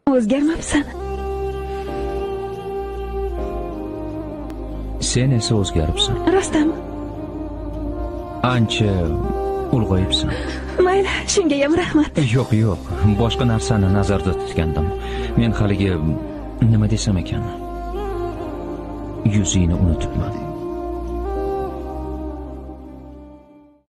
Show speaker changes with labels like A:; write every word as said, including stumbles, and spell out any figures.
A: O'zgarmabsan.
B: Sen esa o'zgaribsan.
A: Rostmi?
B: Ancha ulg'ayibsan.
A: Mayli, shunga ham rahmat.
B: Yo'q, yo'q. Boshqa narsani nazarda tutgandim. Men haligi nima desam ekan? Yuzingni unutibman.